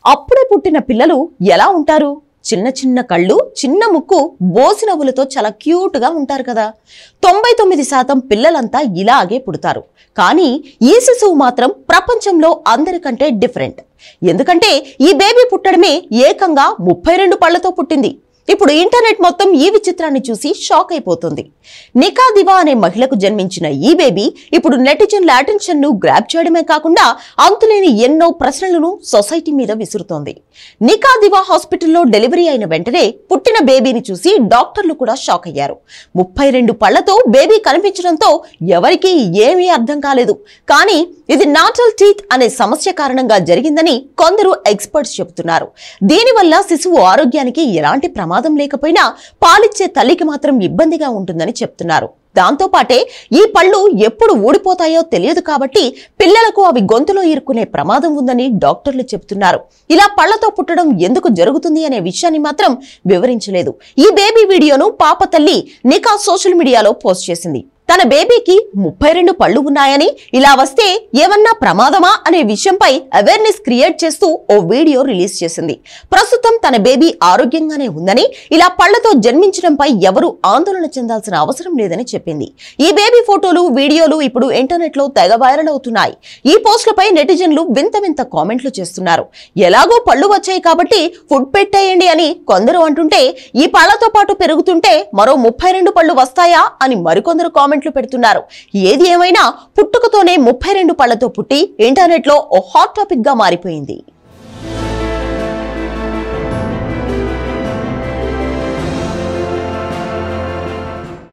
అప్పుడే పుట్టిన పిల్లలు ఎలా ఉంటారు? చిన్న చిన్న కళ్ళు, చిన్న ముక్కు, బోసి నవ్వులతో చాలా క్యూట్ గా ఉంటారు కదా. 99% పిల్లలంతా ఇలాగే పుడతారు. కానీ ఈ శిశువు మాత్రం ప్రపంచంలో అందరికంటే డిఫరెంట్. ఎందుకంటే ఈ బేబీ పుట్టడమే ఏకంగా 32 పళ్లతో పుట్టింది. ఇప్పుడు ఇంటర్నెట్ మొత్తం ఈ విచిత్రాన్ని చూసి షాక్ అయిపోతుంది. నికా దివా అనే మహిళకు జన్మించిన ఈ బేబీ ఇప్పుడు నెటిజన్ల అటెన్షన్ ను గ్రాబ్ చేయడమే కాకుండా అంతులేని ఎన్నో ప్రశ్నలను సొసైటీ మీద విసురుతోంది. నికా దివా హాస్పిటల్లో డెలివరీ అయిన వెంటనే పుట్టిన బేబీని చూసి డాక్టర్లు కూడా షాక్ అయ్యారు. 32 పళ్లతో బేబీ కనిపించడంతో ఎవరికీ ఏమీ అర్థం కాలేదు. కానీ ఇది నాటల్ టీత్ అనే సమస్య కారణంగా జరిగిందని కొందరు ఎక్స్పర్ట్స్ చెబుతున్నారు. దీనివల్ల శిశువు ఆరోగ్యానికి ఎలాంటి ప్రమాదం లేకపోయినా పాలిచ్చే తల్లికి మాత్రం ఇబ్బందిగా ఉంటుందని చెప్తున్నారు. దాంతో పాటే ఈ పళ్ళు ఎప్పుడు ఊడిపోతాయో తెలియదు కాబట్టి పిల్లలకు అవి గొంతులో ఇరుక్కునే ప్రమాదం ఉందని డాక్టర్లు చెప్తున్నారు. ఇలా పళ్లతో పుట్టడం ఎందుకు జరుగుతుంది అనే విషయాన్ని మాత్రం వివరించలేదు. ఈ బేబీ వీడియోను పాప తల్లి నికా సోషల్ మీడియాలో పోస్ట్ చేసింది. తన బేబీకి 32 పళ్ళు ఉన్నాయని, ఇలా వస్తే ఏమన్నా ప్రమాదమా అనే విషయంపై అవేర్నెస్ క్రియేట్ చేస్తూ ఓ వీడియో రిలీజ్ చేసింది. ప్రస్తుతం తన బేబీ ఆరోగ్యంగానే ఉందని, ఇలా పళ్లతో జన్మించడంపై ఎవరూ ఆందోళన చెందాల్సిన అవసరం లేదని చెప్పింది. ఈ బేబీ ఫోటోలు, వీడియోలు ఇప్పుడు ఇంటర్నెట్ లో తెగ వైరల్ అవుతున్నాయి. ఈ పోస్టులపై నెటిజన్లు వింత వింత కామెంట్లు చేస్తున్నారు. ఎలాగో పళ్ళు వచ్చాయి కాబట్టి ఫుడ్ పెట్టేయండి అని కొందరు అంటుంటే, ఈ పళ్లతో పాటు పెరుగుతుంటే మరో 32 పళ్ళు వస్తాయా అని మరికొందరు కామెంట్లు పెడుతున్నారు. ఏది ఏమైనా పుట్టుకతోనే 32 పళ్లతో పుట్టి ఇంటర్నెట్ లో ఓ హాట్ టాపిక్ గా మారిపోయింది.